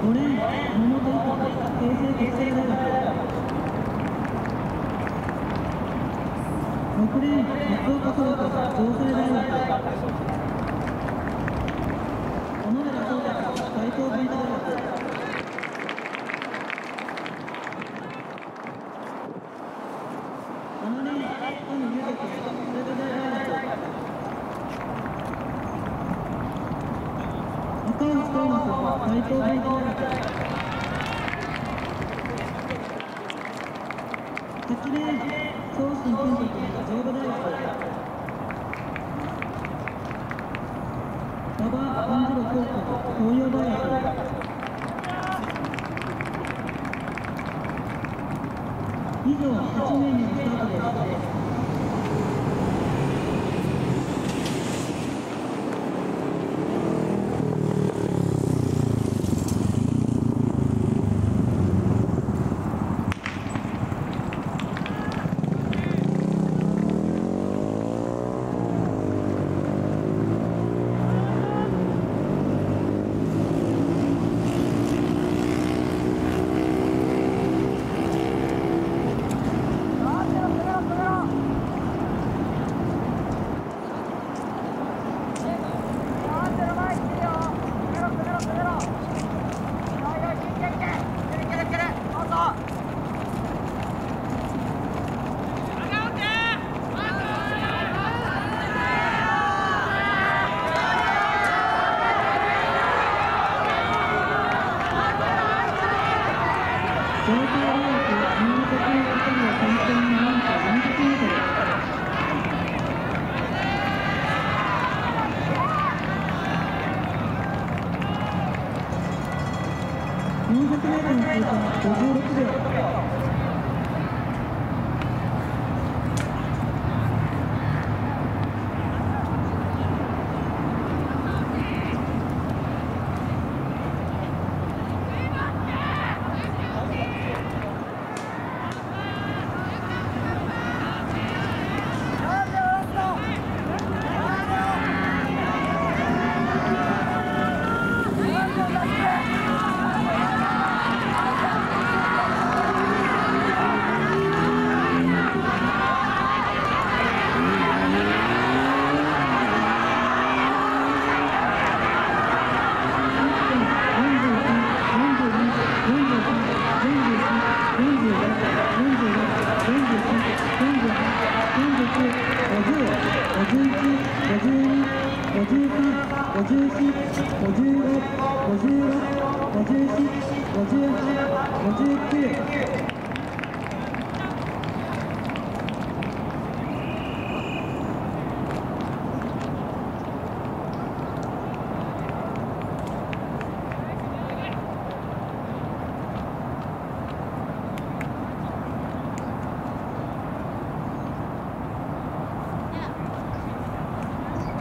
5レーン、桃本一平成国際大学。6レーン、松岡聡太城西大学。小野寺聡太斉藤文化大学。7レーン、谷優斗駿河台大学。赤石トーマス斉藤文化大学。8レーン、長新健人城部大学。馬場万次郎京子東洋大学。以上8名によるスタートです。56秒。56、57、58、59。